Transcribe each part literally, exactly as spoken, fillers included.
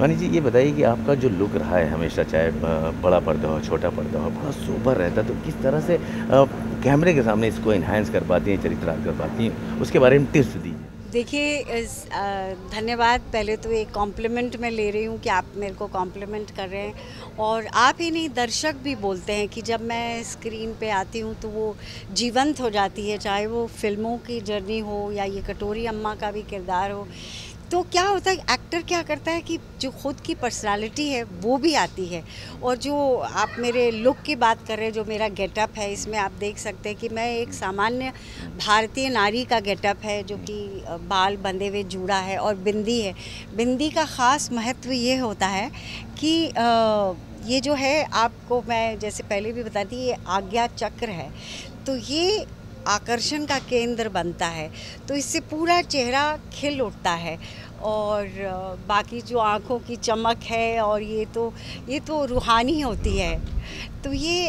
मानी जी, ये बताइए कि आपका जो लुक रहा है हमेशा, चाहे अ, बड़ा पर्दा हो, छोटा पर्दा हो, बड़ा सोबर रहता है, तो किस तरह से अ, कैमरे के सामने इसको एनहांस कर पाती हैं, चरितार्थ कर पाती हैं? उसके बारे में टिप्स दीजिए। देखिए इस अ, धन्यवाद। पहले तो एक कॉम्प्लीमेंट मैं ले रही हूँ कि आप मेरे को कॉम्प्लीमेंट कर रहे हैं, और आप ही नहीं, दर्शक भी बोलते हैं कि जब मैं स्क्रीन पे आती हूँ तो वो जीवंत हो जाती है, चाहे वो फिल्मों की जर्नी हो या ये कटोरी अम्मा का भी किरदार हो। तो क्या होता है, एक्टर क्या करता है कि जो खुद की पर्सनालिटी है वो भी आती है। और जो आप मेरे लुक की बात कर रहे हैं, जो मेरा गेटअप है, इसमें आप देख सकते हैं कि मैं एक सामान्य भारतीय नारी का गेटअप है, जो कि बाल बंधे हुए जूड़ा है और बिंदी है। बिंदी का ख़ास महत्व ये होता है कि आ, ये जो है, आपको मैं जैसे पहले भी बताती, ये आज्ञा चक्र है, तो ये आकर्षण का केंद्र बनता है, तो इससे पूरा चेहरा खिल उठता है। और बाकी जो आँखों की चमक है, और ये तो ये तो रूहानी होती है। तो ये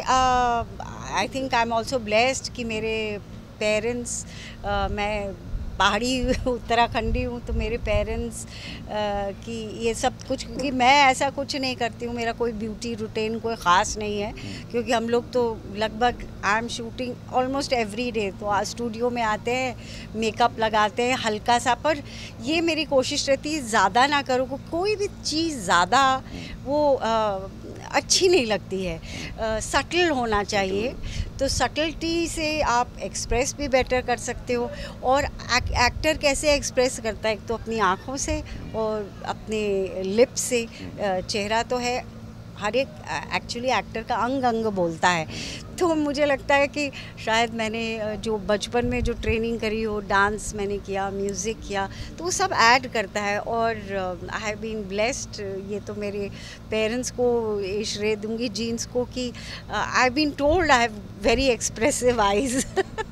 I think I am also blessed कि मेरे पेरेंट्स, मैं पहाड़ी उत्तराखंडी हूँ, तो मेरे पेरेंट्स की ये सब कुछ, क्योंकि मैं ऐसा कुछ नहीं करती हूँ, मेरा कोई ब्यूटी रूटीन कोई ख़ास नहीं है, क्योंकि हम लोग तो लगभग I am shooting almost every day, तो आज स्टूडियो में आते हैं, मेकअप लगाते हैं हल्का सा, पर ये मेरी कोशिश रहती है ज़्यादा ना करो, कोई भी चीज़ ज़्यादा वो आ, अच्छी नहीं लगती है, सटल होना चाहिए। तो सटल्टी से आप एक्सप्रेस भी बेटर कर सकते हो। और एक, एक्टर कैसे एक्सप्रेस करता है, एक तो अपनी आँखों से और अपने लिप से। चेहरा तो है, हर एक एक्चुअली एक्टर का अंग अंग बोलता है। तो मुझे लगता है कि शायद मैंने जो बचपन में जो ट्रेनिंग करी हो, डांस मैंने किया, म्यूज़िक किया, तो वो सब ऐड करता है। और आई हैव बीन ब्लेस्ड, ये तो मेरे पेरेंट्स को श्रेय दूंगी, जीन्स को, कि I have been told I have very expressive eyes.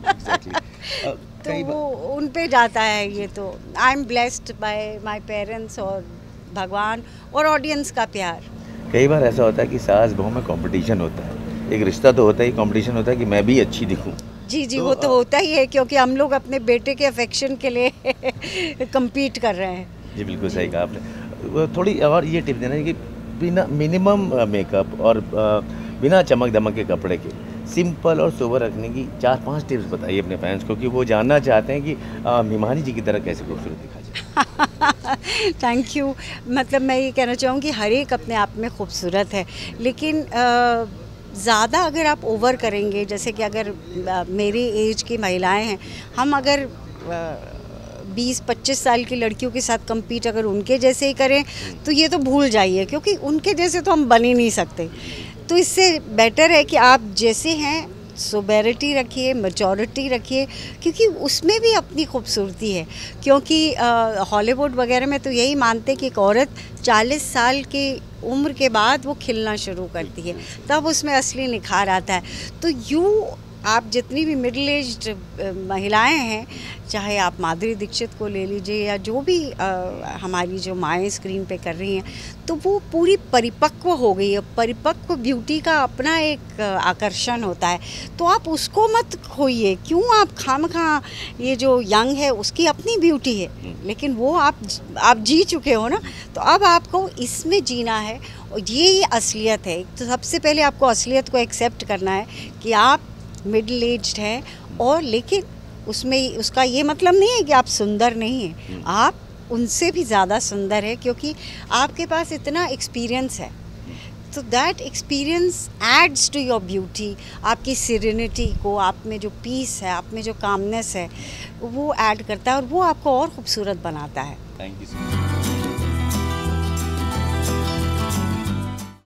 तो वो उन पे जाता है। ये तो I am blessed by my parents और भगवान और ऑडियंस का प्यार। कई बार ऐसा होता है कि सास बहू में कंपटीशन होता है, एक रिश्ता तो होता ही, कंपटीशन होता है कि मैं भी अच्छी दिखूं। जी जी, तो वो तो होता ही है, क्योंकि हम लोग अपने बेटे के अफेक्शन के लिए compete कर रहे हैं। जी बिल्कुल सही कहा आपने। थोड़ी और ये टिप देना कि बिना मिनिमम मेकअप और बिना चमक दमक के कपड़े के सिंपल और सोबर रखने की चार पांच टिप्स बताइए अपने फैंस को, कि वो जानना चाहते हैं कि मिमानी जी की तरह कैसे खूबसूरत दिखा जाए। Thank you. मतलब मैं ये कहना चाहूँगी, हर एक अपने आप में खूबसूरत है, लेकिन ज़्यादा अगर आप ओवर करेंगे, जैसे कि अगर मेरी एज की महिलाएं हैं, हम अगर बीस पच्चीस साल की लड़कियों के साथ compete अगर उनके जैसे ही करें, तो ये तो भूल जाइए, क्योंकि उनके जैसे तो हम बन ही नहीं सकते। तो इससे बेटर है कि आप जैसे हैं सोबेरिटी रखिए, मैच्योरिटी रखिए, क्योंकि उसमें भी अपनी खूबसूरती है। क्योंकि हॉलीवुड वगैरह में तो यही मानते हैं कि एक औरत चालीस साल की उम्र के बाद वो खिलना शुरू करती है, तब उसमें असली निखार आता है। तो यूँ आप जितनी भी मिडिल एज्ड महिलाएं हैं, चाहे आप माधुरी दीक्षित को ले लीजिए या जो भी आ, हमारी जो माएँ स्क्रीन पे कर रही हैं, तो वो पूरी परिपक्व हो गई है। परिपक्व ब्यूटी का अपना एक आकर्षण होता है, तो आप उसको मत खोइए। क्यों आप खामखा, ये जो यंग है उसकी अपनी ब्यूटी है, लेकिन वो आप आप जी चुके हो ना, तो अब आपको इसमें जीना है, और ये असलियत है। तो सबसे पहले आपको असलियत को एक्सेप्ट करना है कि आप मिडिल एज्ड हैं, और लेकिन उसमें उसका ये मतलब नहीं है कि आप सुंदर नहीं हैं, आप उनसे भी ज़्यादा सुंदर है, क्योंकि आपके पास इतना एक्सपीरियंस है। तो that experience adds to your beauty, आपकी सिरेनिटी को, आप में जो पीस है, आप में जो कामनेस है, वो ऐड करता है, और वो आपको और खूबसूरत बनाता है। Thank you so much.